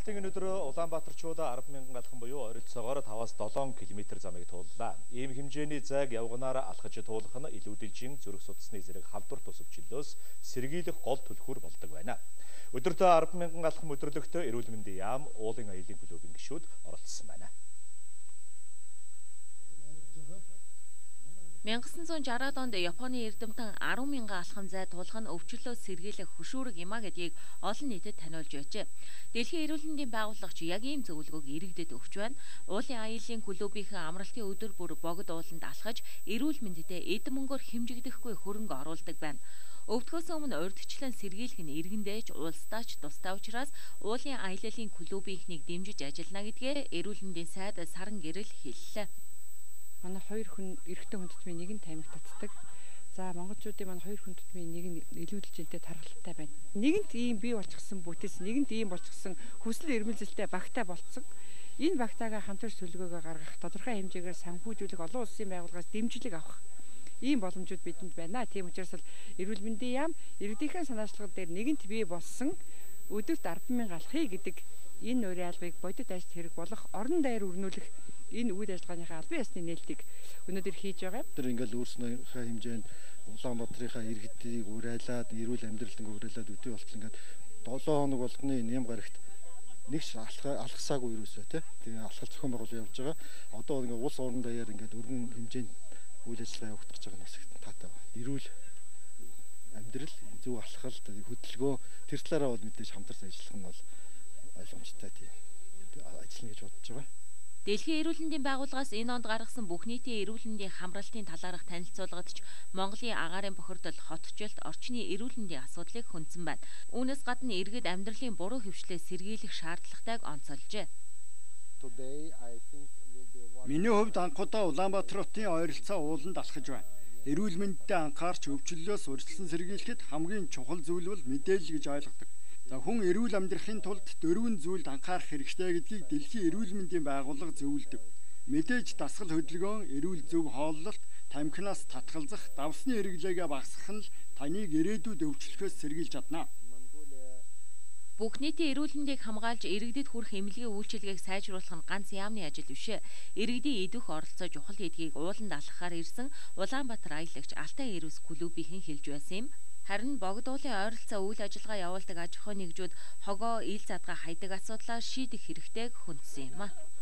Амралтын өнөөдөр Улаанбаатарчууд 10,000 алхан буюу ойролцоогоор 5-7 км замыг тууллаа. Ийм хэмжээний зайг явганаар алхаж туулах нь илүүдэлжин зүрх судасны зэрэг халдвар тусав чөлөөс сэргийлэх гол түлхүүр болдог байна. Өдөртөө 10,000 алхам өдөрлөгт эрүүл мэндийн яам, уулын аялын клубын гишүүд оролцсон байна. 1960-ад онд Японы эрдэмтэн 10,000 алхам зай туулах нь өвчлөөс сэргийлэх хөшүүрэг юм а гэдгийг олон нийтэд таниулж байжээ. Дэлхийн эрүүл мэндийн байгууллагч яг ийм зөвлөгөөг иргэдэд өгч байна. Уулын аялын клубийнхэн амралтын өдөр бүр богд ууланд алхаж эрүүл мэндэд эд мөнгөөр хэмжигдэхгүй хөрөнгө оруулдаг байна. Өвдгөөс өмнө урьдчилан сэргийлэх нь иргэндээч улсдаач тустай учраас уулын аяллалын клубийнхнийг дэмжиж ажиллана гэдгээ эрүүл мэндийн сайд Саран Гэрэл хэллээ. Манай хоёр хүн эрэгтэй хүн тутмын нэг нь тамхи татдаг. За монголчуудын манай хоёр хүн тутмын нэг нь илүүдэлжинтэй тархалтай байна. Нэгэнт ийм бий болчихсон бүтэц, нэгэнт ийм болчихсон хүсэл эрмэлзэлтэй багтаа болцсон. Энэ багтаагаа хамтарч төлөвлөгөөгөө гаргах, тодорхой хэмжээгээр санхүүжүүлэх, олон улсын байгууллагаас дэмжлэг авах ийм боломжууд бидэнд байна. Тийм учраас л эрүүл мэндийн яам иргэдийн санаачлал дээр нэгэнт бий болсон өдөрт 10,000 алхъя гэдэг энэ нуурын албыг бодит ажилт хэрэг болох орон даяар өрнүүлэх энэ үйл ажиллагааныхаа албан ёсны нээлтийг өнөөдөр хийж байгаа. Тэр ингээл өөрснийхөө хэмжээнд Улаанбаатарынхаа иргэдийг урайлаад, эрүүл амьдралд урайлаад үдээ болтол ингээд 7 хоног болгоны нэм гарагт нэгч алхасаагүй юусоо тий. Тэгээ алхал зохион байгуулалт явуулж байгаа. Одоо ингээд улс орон даяар ингээд өргөн хэмжээнд үйл ажиллагаа явагдаж байгаа нь бас их таатай байна. Эрүүл амьдрал, зөв алхал, хөдөлгөөн тэр талаараа бол мэдээж хамтарч ажиллах нь бол ойлгомжтой тийм ажиллана гэж бодож байгаа. Дэлхийн эрүүл мэндийн байгууллагаас энэ онд гаргасан бүх нийтийн эрүүл мэндийн хамралтын талаарх танилцуулгадч Монголын агаарын бохирдол хотчлт орчны эрүүл мэндийн асуудлыг хүндсэн байна. Үүнээс гадна иргэд амьдралын буруу хөвчлээ сэргийлэх шаардлагатайг онцолжээ. Миний хувьд анхудаа Улаанбаатар хотын ойролцоо ууланд алхаж байна. Эрүүл мэндэд анхаарч өвчлөлөөс урьдчилан сэргийлэхэд хамгийн чухал зүйл бол мэдээлэл гэж ойлгодог. За хүн эрүүл амьдрахын тулд 4 зүйлд анхаарах хэрэгтэй гэдгийг Дэлхийн эрүүл мэндийн байгууллага зөвлөдөг. Мэдээж дасгал хөдөлгөөн, эрүүл зөв хооллолт, тамхинаас татгалзах, давсны хэрэглээгээ багасгах нь л таныг ирээдүйд өвчлөхөөс сэргийлж чадна. Бүх нийтийн эрүүл мэндийг хамгаалж иргэдэд хүрэх эмнэлгийн үйлчилгээг сайжруулах нь ганц яамны ажил биш. Иргэдийн идвэх оролцоо чухал гэдгийг ууланд алхахаар ирсэн Улаанбаатар аялагч Алтай Эрүүс клубийнхэн хэлж байсан юм. Харин богд уулын ойролцоо үйл ажиллагаа явуулдаг аж ахуйн нэгжүүд хогоо ил задгаа хайдаг асуудлаа шийдэх хэрэгтэйг хүндсэн юм а.